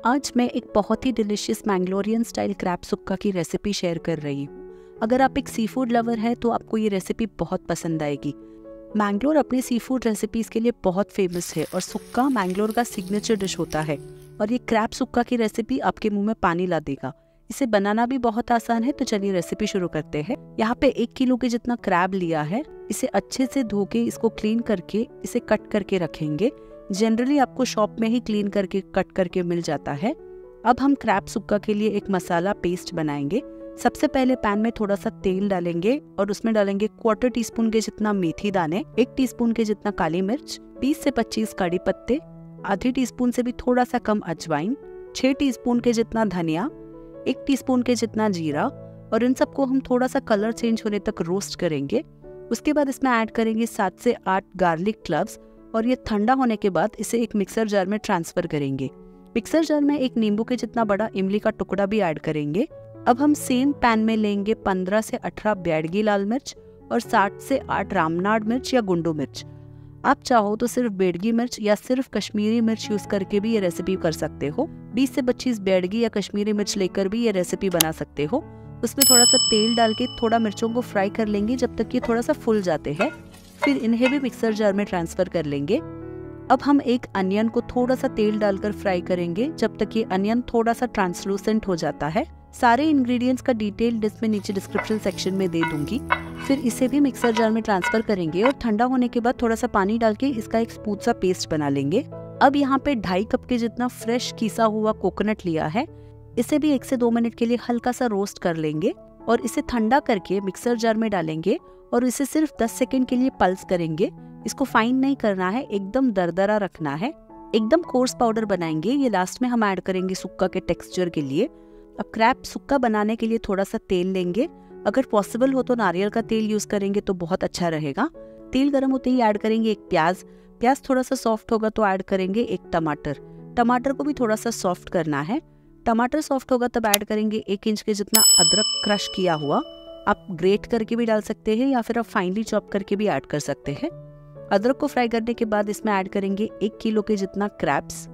आज मैं एक बहुत ही delicious Mangalorean style crab sukka की रेसिपी शेयर कर रही हूँ। अगर आप एक सी फूड लवर हैं तो आपको ये रेसिपी बहुत पसंद आएगी। मैंगलोर अपने सी फूड रेसिपीज़ के लिए बहुत फेमस है और सुक्का मैंगलोर का सिग्नेचर डिश होता है और ये क्रैब सुक्का की रेसिपी आपके मुंह में पानी ला देगा। इसे बनाना भी बहुत आसान है, तो चलिए रेसिपी शुरू करते हैं। यहाँ पे 1 किलो के जितना क्रैब लिया है। इसे अच्छे से धो के इसको क्लीन करके इसे कट करके रखेंगे। जनरली आपको शॉप में ही क्लीन करके कट करके मिल जाता है। अब हम क्रैब सुक्का के लिए एक मसाला पेस्ट बनाएंगे। सबसे पहले पैन में थोड़ा सा तेल डालेंगे और उसमें डालेंगे 1/4 टीस्पून के जितना मेथी दाने, 1 टीस्पून के जितना काली मिर्च, 20 से 25 कड़ी पत्ते, आधी टीस्पून से भी थोड़ा सा कम अजवाइन, 6 टीस्पून के जितना धनिया, 1 टीस्पून के जितना जीरा, और इन सबको हम थोड़ा सा कलर चेंज होने तक रोस्ट करेंगे। उसके बाद इसमें ऐड करेंगे 7 से 8 गार्लिक क्लव्स और ये ठंडा होने के बाद इसे एक मिक्सर जार में ट्रांसफर करेंगे। मिक्सर जार में एक नींबू के जितना बड़ा इमली का टुकड़ा भी ऐड करेंगे। अब हम सेम पैन में लेंगे 15 से 18 ब्याडगी लाल मिर्च और 7 से 8 रामनाड मिर्च या गुंडू मिर्च। आप चाहो तो सिर्फ बेडगी मिर्च या सिर्फ कश्मीरी मिर्च यूज करके भी ये रेसिपी कर सकते हो। 20 से 25 बेडगी या कश्मीरी मिर्च लेकर भी ये रेसिपी बना सकते हो। उसमें थोड़ा सा तेल डाल के थोड़ा मिर्चों को फ्राई कर लेंगे जब तक ये थोड़ा सा फूल जाते हैं। फिर इन्हें भी मिक्सर जार में ट्रांसफर कर लेंगे। अब हम एक अनियन को थोड़ा सा तेल डालकर फ्राई करेंगे जब तक ये अनियन थोड़ा सा ट्रांसलूसेंट हो जाता है। सारे इंग्रेडिएंट्स का डिटेल लिस्ट में नीचे डिस्क्रिप्शन सेक्शन में दे दूंगी। फिर इसे भी मिक्सर जार में ट्रांसफर करेंगे और ठंडा होने के बाद थोड़ा सा पानी डाल के इसका एक स्मूथ सा पेस्ट बना लेंगे। अब यहाँ पे 2.5 कप के जितना फ्रेश कीसा हुआ कोकोनट लिया है। इसे भी 1 से 2 मिनट के लिए हल्का सा रोस्ट कर लेंगे और इसे ठंडा करके मिक्सर जार में डालेंगे और इसे सिर्फ 10 सेकंड के लिए पल्स करेंगे। इसको फाइन नहीं करना है, एकदम दरदरा रखना है। एकदम कोर्स पाउडर बनाएंगे। ये लास्ट में हम ऐड करेंगे सुक्का के टेक्सचर के लिए। अब क्रैब सुक्का बनाने के लिए थोड़ा सा तेल लेंगे। अगर पॉसिबल हो तो नारियल का तेल यूज करेंगे तो बहुत अच्छा रहेगा। तेल गर्म होते ही ऐड करेंगे एक प्याज। प्याज थोड़ा सा सॉफ्ट होगा तो ऐड करेंगे एक टमाटर। टमाटर को भी थोड़ा सा सॉफ्ट करना है। टमाटर सॉफ्ट होगा तब ऐड करेंगे 1 इंच के जितना अदरक क्रश किया हुआ। आप ग्रेट करके भी डाल सकते हैं या फिर आप फाइनली चॉप करके भी ऐड कर सकते हैं। अदरक को फ्राई करने के बाद इसमें ऐड करेंगे 1 किलो के जितना क्रैब्स।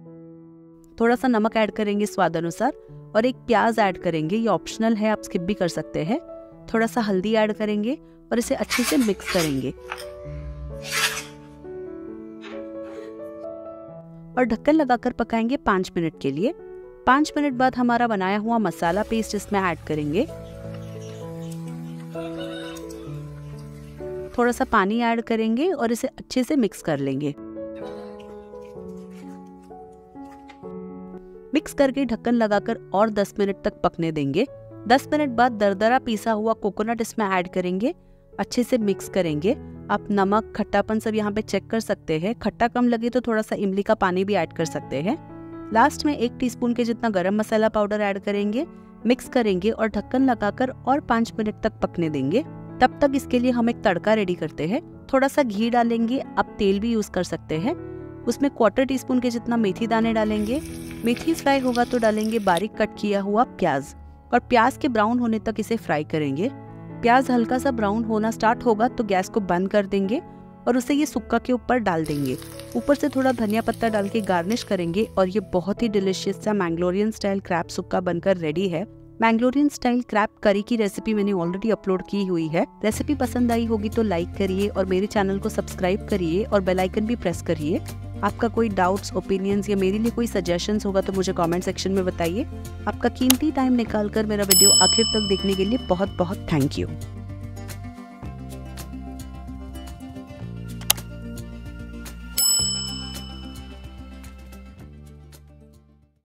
थोड़ा सा नमक ऐड करेंगे स्वाद अनुसार और एक प्याज ऐड करेंगे। ये ऑप्शनल है, आप स्किप भी कर सकते हैं। थोड़ा सा हल्दी ऐड करेंगे और इसे अच्छे से मिक्स करेंगे और ढक्कन लगाकर पकाएंगे 5 मिनट के लिए। 5 मिनट बाद हमारा बनाया हुआ मसाला पेस्ट इसमें ऐड करेंगे। थोड़ा सा पानी ऐड करेंगे और इसे अच्छे से मिक्स कर लेंगे। मिक्स करके ढक्कन लगाकर और 10 मिनट तक पकने देंगे। 10 मिनट बाद दरदरा पीसा हुआ कोकोनट इसमें ऐड करेंगे। अच्छे से मिक्स करेंगे। आप नमक खट्टापन सब यहाँ पे चेक कर सकते हैं। खट्टा कम लगे तो थोड़ा सा इमली का पानी भी ऐड कर सकते हैं। लास्ट में 1 टीस्पून के जितना गरम मसाला पाउडर ऐड करेंगे। मिक्स करेंगे और ढक्कन लगाकर और 5 मिनट तक पकने देंगे। तब तक इसके लिए हम एक तड़का रेडी करते हैं। थोड़ा सा घी डालेंगे, आप तेल भी यूज कर सकते हैं। उसमें 1/4 टीस्पून के जितना मेथी दाने डालेंगे। मेथी फ्राई होगा तो डालेंगे बारीक कट किया हुआ प्याज और प्याज के ब्राउन होने तक इसे फ्राई करेंगे। प्याज हल्का सा ब्राउन होना स्टार्ट होगा तो गैस को बंद कर देंगे और उसे ये सुक्का के ऊपर डाल देंगे। ऊपर से थोड़ा धनिया पत्ता डाल के गार्निश करेंगे और ये बहुत ही डिलिशियस सा मैंगलोरियन स्टाइल क्रैब सुक्का बनकर रेडी है। मैंगलोरियन स्टाइल क्रैब करी की रेसिपी मैंने ऑलरेडी अपलोड की हुई है। रेसिपी पसंद आई होगी तो लाइक करिए और मेरे चैनल को सब्सक्राइब करिए और बेल आइकन भी प्रेस करिए। आपका कोई डाउट्स, ओपिनियंस या मेरे लिए कोई सजेशंस होगा तो मुझे कमेंट सेक्शन में बताइए। आपका कीमती टाइम निकालकर मेरा वीडियो आखिर तक देखने के लिए बहुत बहुत थैंक यू।